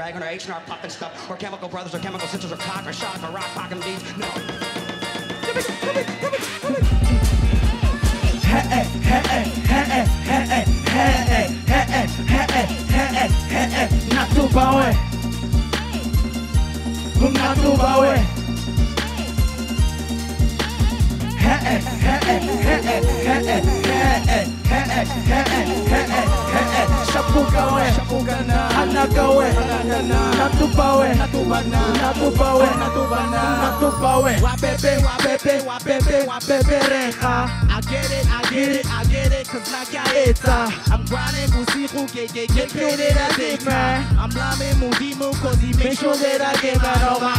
dragon or H&R puffin' stuff or chemical brothers or chemical sisters or cock or shock or rock pockin' beats. No. Not too power. Not too power. Shapukawe, Hanakawe, Natupawe, Natupawe, Natupawe, Wapepe, Recha. I get it, cause Nakaeta. I'm grinding, Kusiku, get paid it as big man. I'm laming Mudimu, cause he make sure that I get that over.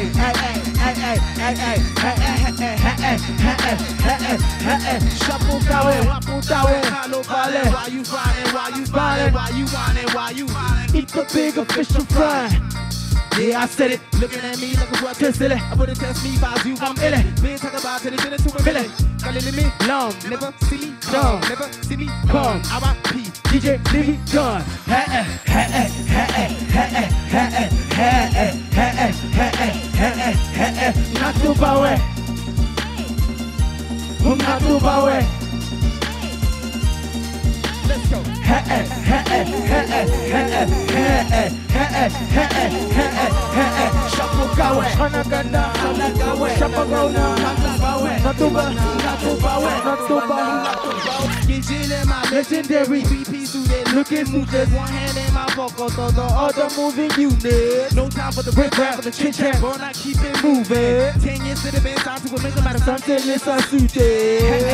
Shapukawe, Waputawe, Halopale. Why you fighting? Why you fighting? Why you whining? Why you whining? Eat the bigger fish and fry. Yeah, I said it. Looking at me like a what test silly. I wouldn't test me if I was you. I'm illy. Been talking about it, it's to a million. Calling me long, never see me dumb, never see me come. R.I.P. DJ, leave me done. Not too power. Not too power. Let's go. Shapukawe, Hanagana, Shapagona, Natubawe. Gizile, my legendary VPs do they looking suited. One hand in my vocal, so the other moving unit. No time for the break rap, for the chit chat, but I keep it moving. 10 years to the best time to make a matter something less unsuited.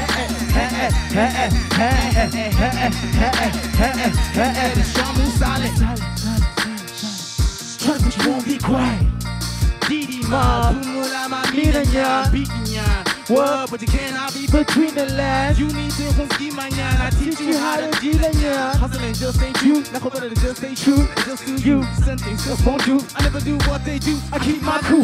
Shamu silent. Trust you won't be quiet. Didi ma, Pumula ma, Minanya, Bikinya. What, but you cannot be between the lines. You need to ski my yan. I teach you how to deal in ya. Hustling just ain't you. Not hoping that it just ain't true. It just do you. Something just won't do. I never do what they do. I keep my cool.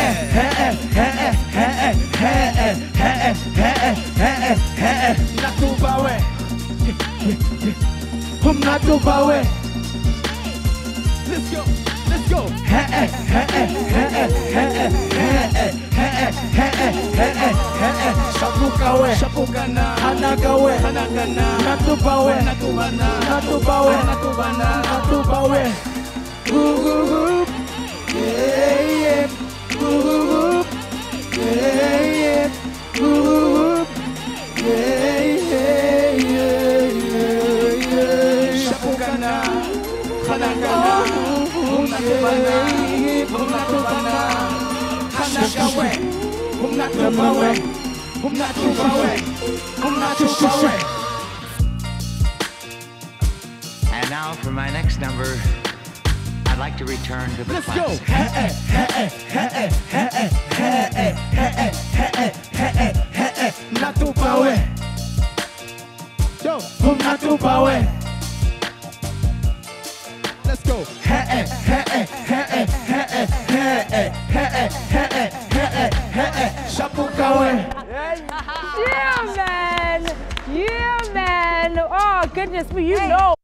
Not too power. I'm not too power. Let's go. Let's go. Shapukawe, Shapukana, Hanagawe, Natupawe, Natupawe. Whoop, yeah, whoop, yeah, whoop, yeah. Shapukana, Hanagana. And now for my next number, I'd like to return to the Let's classics. Go. Not too power. Yo, not too power. Let's go. Shapukawe. Yeah, man. Oh, goodness me, you know.